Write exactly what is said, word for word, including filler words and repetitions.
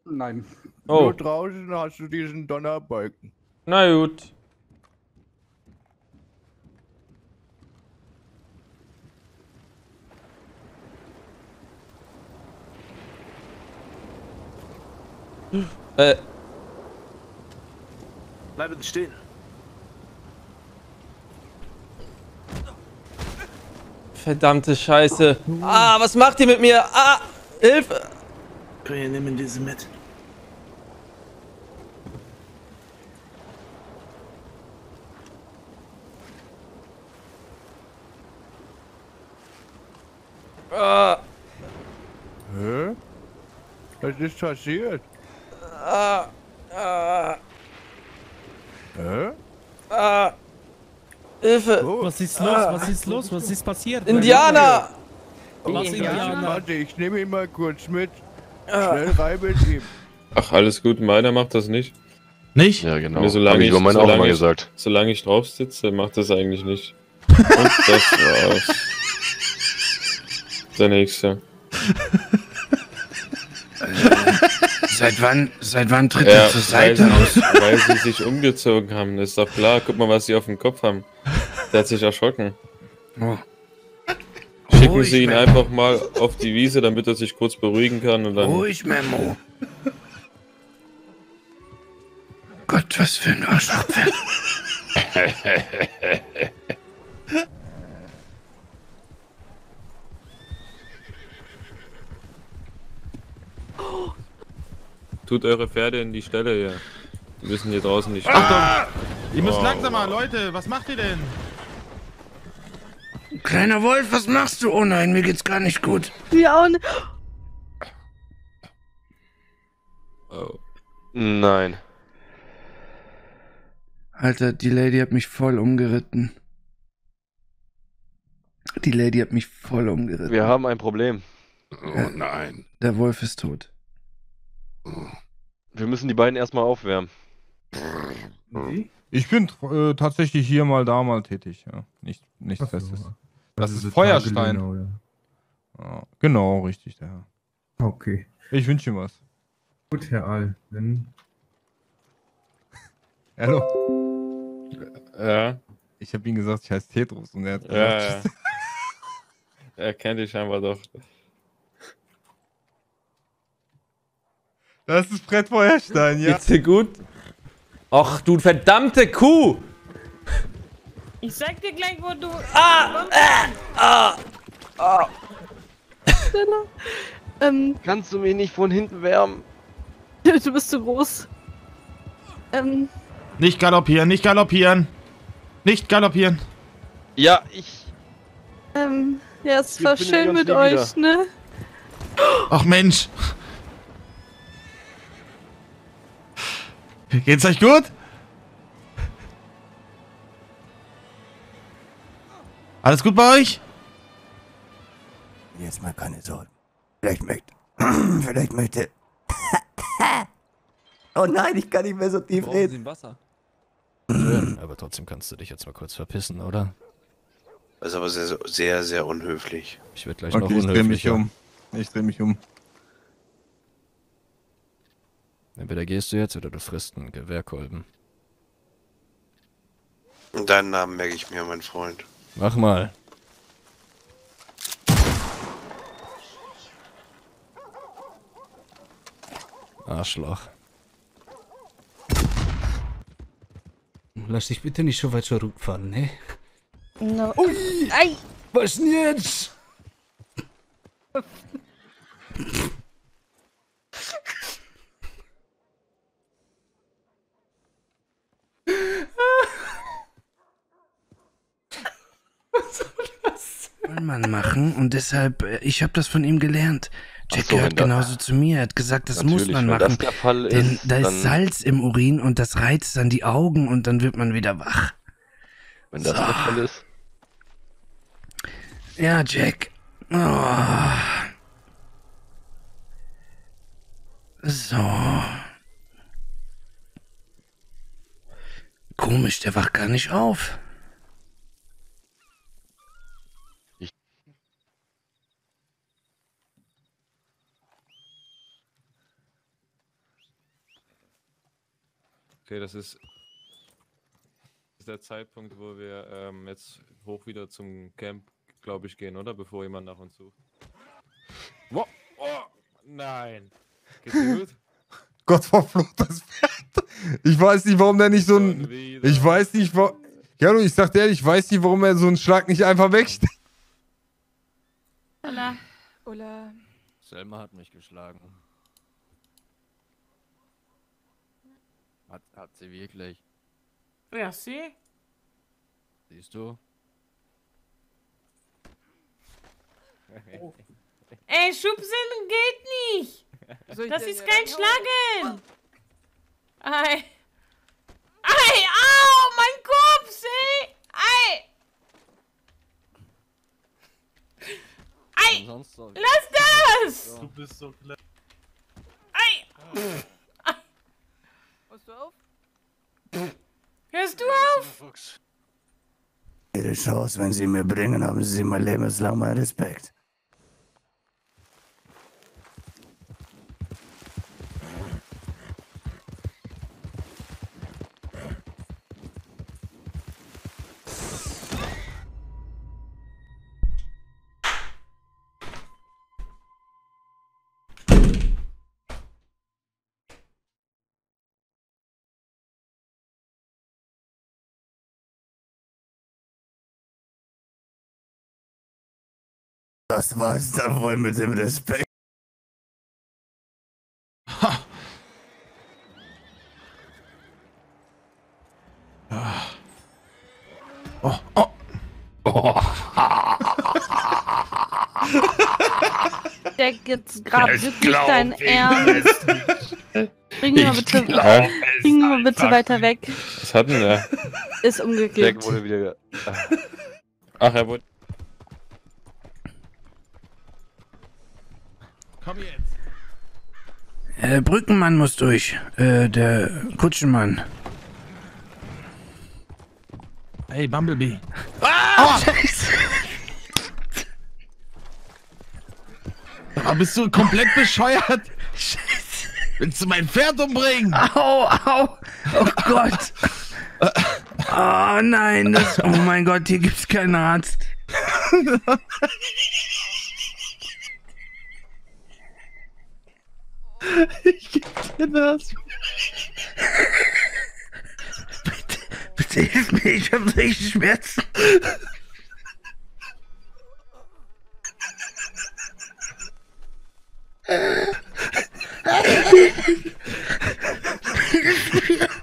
Nein. Oh. Nur draußen hast du diesen Donnerbalken. Na gut. Äh. Bleiben stehen. Verdammte Scheiße. Ah, was macht ihr mit mir? Ah, Hilfe. Wir nehmen diese mit. Ah, Hä? Was ist passiert? ah, ah, Hä? ah. Hilfe. Oh, Was ist los? Was ist los? Was ist passiert? Indianer. Was Indianer? warte, ich nehme ihn mal kurz mit. Ah. Schnell rein mit ihm. Ach, alles gut, meiner macht das nicht. Nicht? Ja, genau. Nee, solange Hab ich ich- über meinen auch solange immer ich- gesagt. Solange ich drauf sitze, macht das eigentlich nicht. Und das war's. Der nächste. Seit wann, seit wann tritt Ja, er zur weil, Seite aus? sie, weil sie sich umgezogen haben, ist doch klar. Guck mal, was sie auf dem Kopf haben. Der hat sich erschrocken. Oh. Schicken Ruhig, Sie ihn Memo. einfach mal auf die Wiese, damit er sich kurz beruhigen kann und dann... Ruhig, Memo. Gott, was für ein Arschapfel. Tut eure Pferde in die Stelle hier. Die müssen hier draußen nicht... Achtung! Ihr müsst Wow. langsamer, Leute. Was macht ihr denn? Kleiner Wolf, was machst du? Oh nein, mir geht's gar nicht gut. Ja, und Oh. Nein. Alter, die Lady hat mich voll umgeritten. Die Lady hat mich voll umgeritten. Wir haben ein Problem. Oh nein. Der Wolf ist tot. Wir müssen die beiden erstmal aufwärmen. Ich bin äh, tatsächlich hier mal, da mal tätig. Ja. Nicht, nichts Ach so. Festes. Das Also ist Feuerstein. Tagelöhner, Ja, genau, richtig, der Herr. oder? Okay. Ich wünsche ihm was. Gut, Herr Aal. Dann Hallo. Ja, Ich habe ihm gesagt, ich heiße Tetrus und er hat ja, gesagt, ja. Er kennt dich scheinbar doch. das ist Brett Feuerstein, ja. Geht's dir gut? Ach, du verdammte Kuh. ich sag dir gleich, wo du. Ah, äh, ah, ah. Ähm, Kannst du mich nicht von hinten wärmen? du bist zu groß. Ähm, Nicht galoppieren, nicht galoppieren. Nicht galoppieren. Ja, ich... ähm, ja, es Wir war finden schön uns mit nie euch, ne? Ach Mensch. Geht's euch gut? Alles gut bei euch? Jetzt mal keine Sorgen. Vielleicht möchte. Vielleicht möchte. Oh nein, ich kann nicht mehr so tief reden. Wasser? Aber trotzdem kannst du dich jetzt mal kurz verpissen, oder? Das ist aber sehr, sehr, sehr unhöflich. Ich werde gleich noch Okay, ich dreh mich unhöflicher. um. Ich dreh mich um. Entweder gehst du jetzt oder du frisst einen Gewehrkolben. Und deinen Namen merke ich mir, mein Freund. Mach mal. Arschloch. Lass dich bitte nicht so weit zurückfahren, ne? No. Ui! Ei! Was denn jetzt? Soll man machen und deshalb, äh, ich habe das von ihm gelernt. Jack Ach so, gehört wenn da- genauso zu mir. Er hat gesagt, das Natürlich, muss man wenn das machen. der Fall Denn ist, da ist dann, Salz im Urin und das reizt dann die Augen und dann wird man wieder wach. wenn das So. der Fall ist. Ja, Jack. Oh. So. Komisch, der wacht gar nicht auf. Okay, das ist, ist der Zeitpunkt, wo wir ähm, jetzt hoch wieder zum Camp, glaube ich, gehen, oder? Bevor jemand nach uns sucht. Wow. Oh, nein. Geht's dir gut? Gott verflucht das Pferd. Ich weiß nicht, warum der nicht so ein... Ich weiß nicht, warum... Ja, ich sag dir ehrlich, ich weiß nicht, warum er so einen Schlag nicht einfach wegsteckt. Hola. Hola. Selma hat mich geschlagen. Hat, hat sie wirklich. Ja, sie? Siehst du? Oh. Ey, Schubsen geht nicht! Das ist kein Schlagen! Ei! Ei! Au! Mein Kopf! Ey! Ei! Ei! Lass das! Du bist so klein. Ei! Ei! Hörst du auf? Hörst du auf? Ihre Chance, wenn Sie mir bringen, haben Sie mein lebenslang meinen Respekt. Das war's dann wohl mit dem Respekt. Ha. Oh, oh. Oh. Der jetzt gerade wirklich dein Ernst. Bring ihn mal bitte, bring ihn mal bitte weiter weg. Was hat denn der? Ist umgekehrt. Der wurde wieder... Ach, er wurde... Komm jetzt. Äh, Brückenmann muss durch. Äh, der Kutschenmann. Hey, Bumblebee. Ah! Oh, Scheiße! Aber bist du komplett bescheuert? Scheiße. Willst du mein Pferd umbringen? Au, au! Oh Gott! Oh nein, das, oh mein Gott, hier gibt's keinen Arzt. Ich geb dir das. Bitte, bitte hilf mir, ich hab richtig Schmerzen. Hilf mir.